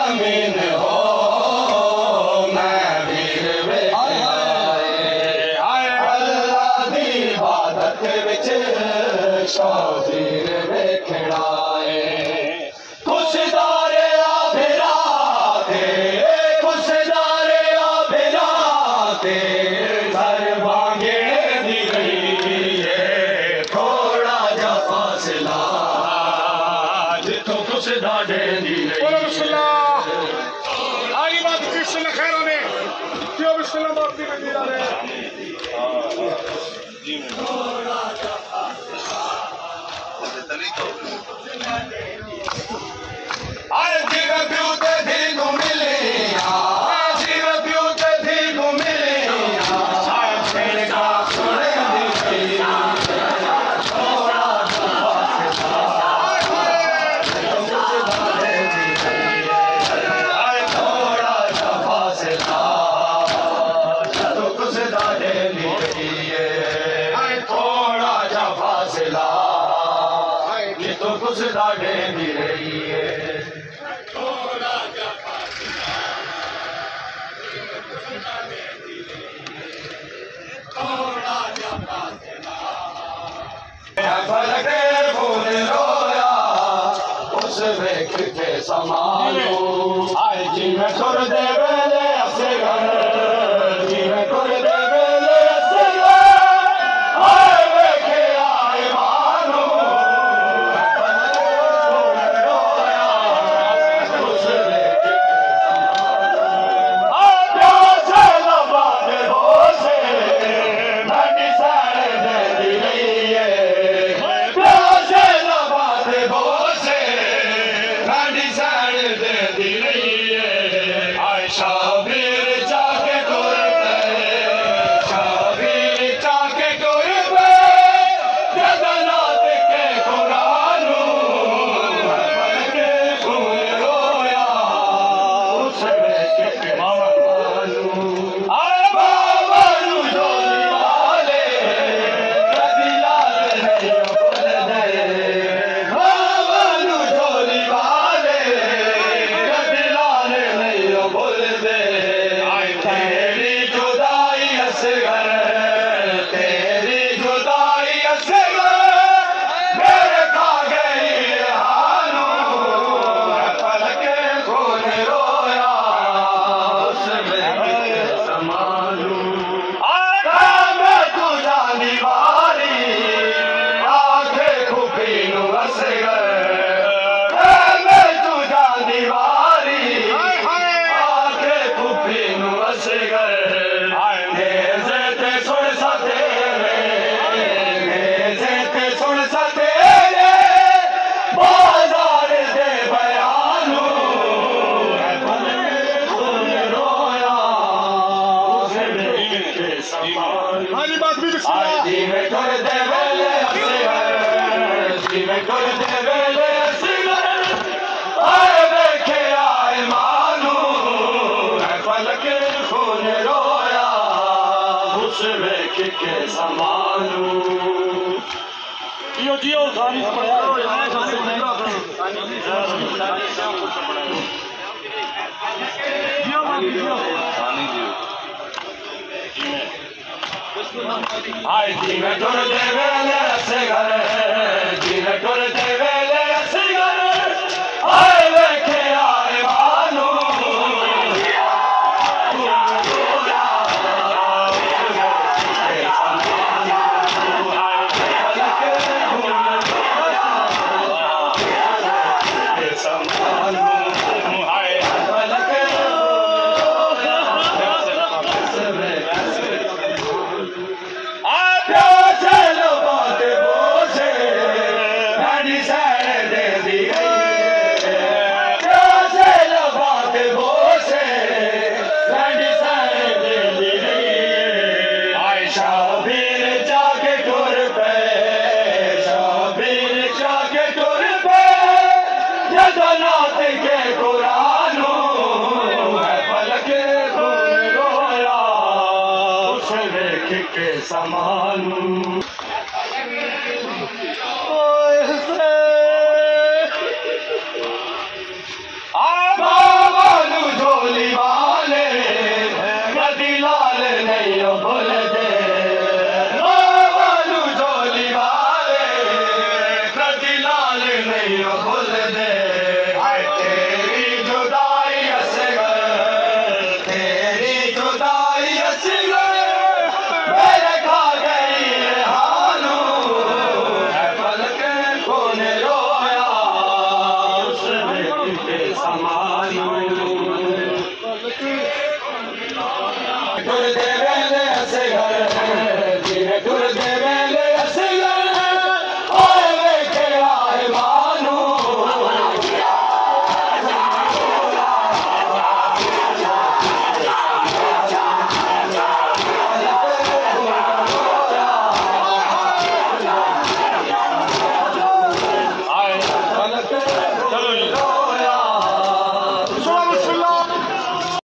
अमीन हो मैं वीर वेखे आए अल्लाह दी इबादत विच शौकीर वेखड़ाए खुशदारे आबिराते खुशदारे आबिराते घर भांगने दी गई है थोड़ा जा फासला जिथों खुशदारे दी गई आगे बात कृष्ण खैरों ने क्यों बिस्मिल्लाह बात भी कर दिया रे आए जीव प्यूते थी को मिले आए जीव प्यूते थी को मिले आए फिर का सुने दी थोड़ा आए थोड़ा सा फासला तो कुछ दादे लिए आए थोड़ा सा फासला तो कुछ दादे भी रही है फलके फूल रोया उस वेख के समालो आए जी में तुर दे वेले असे घर जी में तुर दे वेले असे घर आए वेखे आए मानो फलके फूल रोया उस वेख के समालो आए प्यासे लबा दे होसे नडी साड़े दे दी रही है शाबीर जाके टोर पे शाबीर जाके टोर पे जगन्नाथ के कुरानू के फूल रोया उस के मानू आए बाबू जोली वाले कदी लाल नहीं बोल दे बाबू जोली वाले कदी लाल नहीं बोल तेरी जुदाई असगर तेरी जुदाई असगर मेरे खा गई हानू पलके खून रोया उसमें समालू मैं तू जानी वारी आंखें खुफीनू असगर मैं तू जानी वारी के समालू जियो जियो गानी पढ़ा आए जी में टुर दे वेले से घर जी में टुर दे वेले से घर आए वेखे आए मानू जगन्नाथ के कुरानू पलके खून रोया उस वेख के समानू बाबा दे